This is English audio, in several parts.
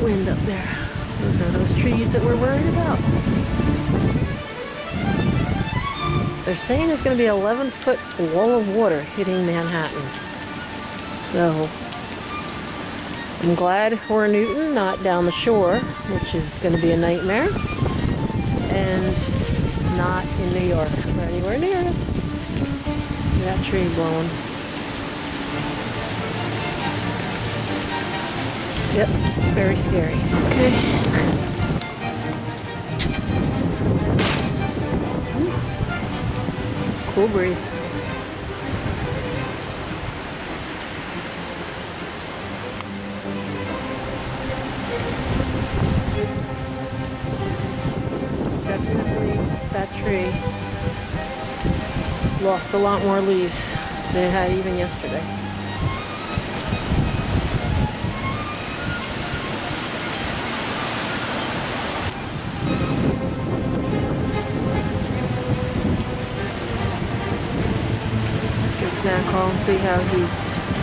wind up there. Those are those trees that we're worried about. They're saying there's going to be an 11-foot wall of water hitting Manhattan. So I'm glad we're in Newton, not down the shore, which is going to be a nightmare, and not in New York or anywhere near it. That tree blowing. Yep, very scary. Okay. Cool breeze. Definitely that tree lost a lot more leaves than it had even yesterday. Zach call and see how he's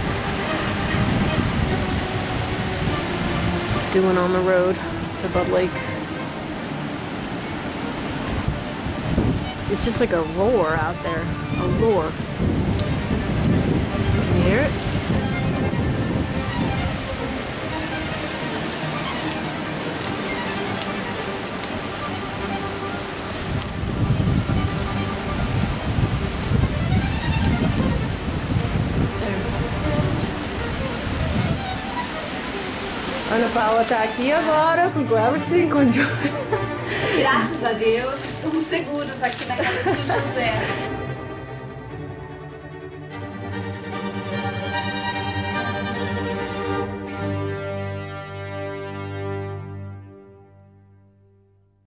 doing on the road to Bud Lake. It's just like a roar out there, a roar. Can you hear it? Ana Paula tá aqui agora com o Cleverson, com o Joy. Graças a Deus, estamos seguros aqui na casa do José.